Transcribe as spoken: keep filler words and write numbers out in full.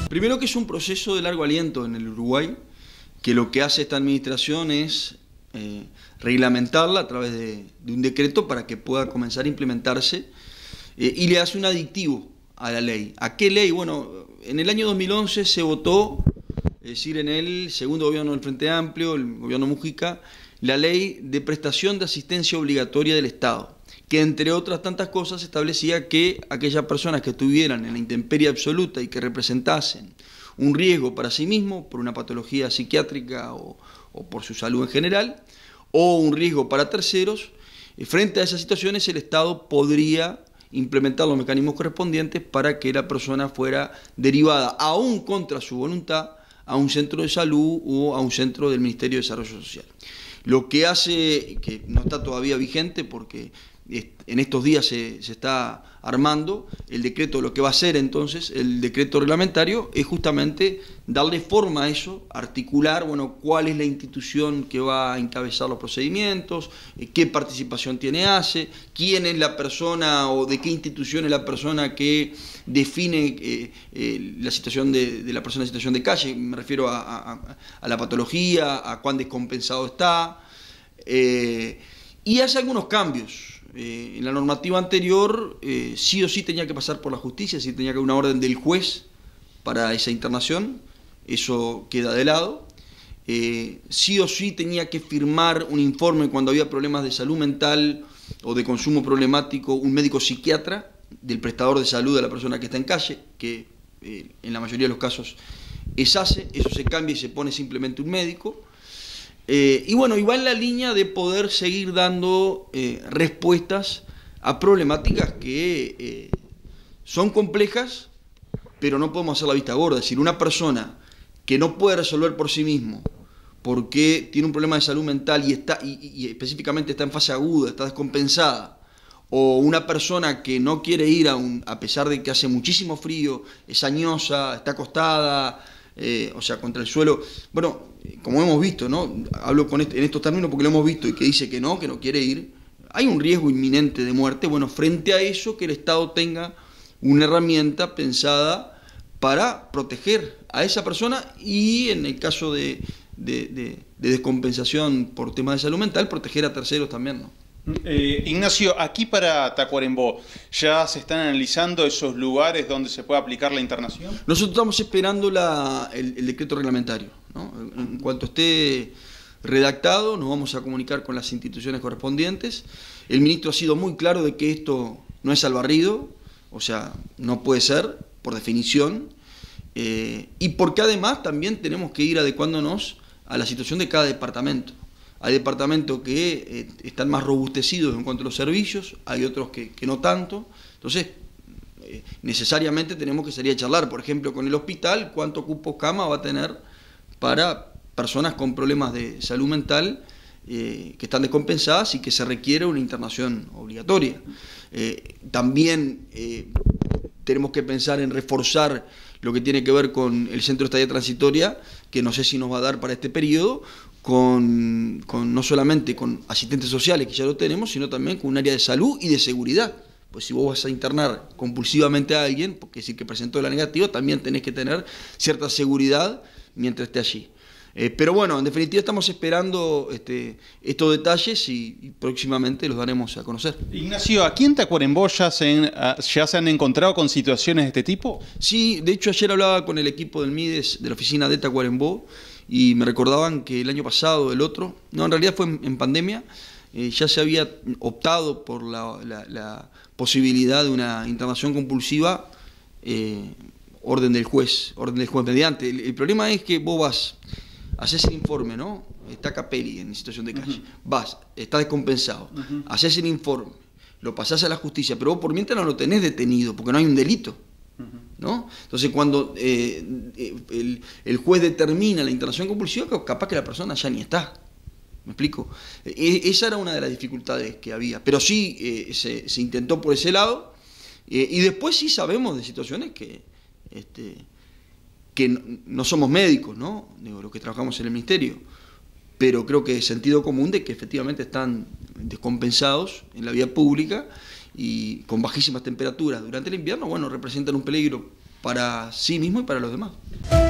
Primero que es un proceso de largo aliento en el Uruguay, que lo que hace esta administración es eh, reglamentarla a través de, de un decreto para que pueda comenzar a implementarse eh, y le hace un aditivo a la ley. ¿A qué ley? Bueno, en el año dos mil once se votó, es decir, en el segundo gobierno del Frente Amplio, el gobierno Mujica, la ley de prestación de asistencia obligatoria del Estado, que entre otras tantas cosas establecía que aquellas personas que estuvieran en la intemperie absoluta y que representasen un riesgo para sí mismo por una patología psiquiátrica o, o por su salud en general, o un riesgo para terceros, frente a esas situaciones el Estado podría implementar los mecanismos correspondientes para que la persona fuera derivada, aún contra su voluntad, a un centro de salud o a un centro del Ministerio de Desarrollo Social. Lo que hace, que no está todavía vigente porque en estos días se, se está armando el decreto, lo que va a ser entonces el decreto reglamentario es justamente darle forma a eso, articular, bueno, cuál es la institución que va a encabezar los procedimientos, qué participación tiene ACE, quién es la persona o de qué institución es la persona que define eh, eh, la situación de, de la persona en situación de calle, me refiero a, a, a la patología, a cuán descompensado está, eh, y hace algunos cambios. Eh, en la normativa anterior eh, sí o sí tenía que pasar por la justicia, sí tenía que haber una orden del juez para esa internación, eso queda de lado. Eh, sí o sí tenía que firmar un informe cuando había problemas de salud mental o de consumo problemático, un médico psiquiatra del prestador de salud de la persona que está en calle, que eh, en la mayoría de los casos es ACE, eso se cambia y se pone simplemente un médico. Eh, y bueno, y va en la línea de poder seguir dando eh, respuestas a problemáticas que eh, son complejas, pero no podemos hacer la vista gorda. Es decir, una persona que no puede resolver por sí mismo porque tiene un problema de salud mental y, está, y, y específicamente está en fase aguda, está descompensada, o una persona que no quiere ir a, un, a pesar de que hace muchísimo frío, es añosa, está acostada, Eh, o sea, contra el suelo, bueno, como hemos visto, ¿no? Hablo con este, en estos términos porque lo hemos visto y que dice que no, que no quiere ir, hay un riesgo inminente de muerte, bueno, frente a eso que el Estado tenga una herramienta pensada para proteger a esa persona y en el caso de, de, de, de descompensación por temas de salud mental, proteger a terceros también, ¿no? Eh, Ignacio, aquí para Tacuarembó, ¿ya se están analizando esos lugares donde se puede aplicar la internación? Nosotros estamos esperando la, el, el decreto reglamentario, ¿no? En cuanto esté redactado, nos vamos a comunicar con las instituciones correspondientes. El ministro ha sido muy claro de que esto no es al barrido, o sea, no puede ser, por definición, eh, y porque además también tenemos que ir adecuándonos a la situación de cada departamento. Hay departamentos que eh, están más robustecidos en cuanto a los servicios, hay otros que, que no tanto. Entonces, eh, necesariamente tenemos que salir a charlar, por ejemplo, con el hospital, cuánto cupo cama va a tener para personas con problemas de salud mental eh, que están descompensadas y que se requiere una internación obligatoria. Eh, también eh, tenemos que pensar en reforzar lo que tiene que ver con el centro de estadía transitoria, que no sé si nos va a dar para este periodo, Con, con no solamente con asistentes sociales, que ya lo tenemos, sino también con un área de salud y de seguridad. Pues si vos vas a internar compulsivamente a alguien, porque decir que presentó la negativa, también tenés que tener cierta seguridad mientras esté allí. Eh, pero bueno, en definitiva estamos esperando este, estos detalles y, y próximamente los daremos a conocer. Ignacio, ¿aquí en Tacuarembó ya se, ya se han encontrado con situaciones de este tipo? Sí, de hecho ayer hablaba con el equipo del MIDES de la oficina de Tacuarembó y me recordaban que el año pasado, el otro, no, en realidad fue en, en pandemia, eh, ya se había optado por la, la, la posibilidad de una internación compulsiva, eh, orden del juez, orden del juez mediante. El, el problema es que vos vas, haces el informe, ¿no? Está Capelli en situación de calle, uh-huh. Vas, está descompensado, uh-huh. Haces el informe, lo pasás a la justicia, pero vos por mientras no lo tenés detenido, porque no hay un delito. ¿No? Entonces cuando eh, el, el juez determina la internación compulsiva, capaz que la persona ya ni está. ¿Me explico? E, esa era una de las dificultades que había. Pero sí eh, se, se intentó por ese lado. Eh, y después sí sabemos de situaciones que, este, que no, no somos médicos, ¿no? Digo, los que trabajamos en el ministerio. Pero creo que es sentido común de que efectivamente están descompensados en la vía pública y con bajísimas temperaturas durante el invierno, bueno, representan un peligro para sí mismo y para los demás.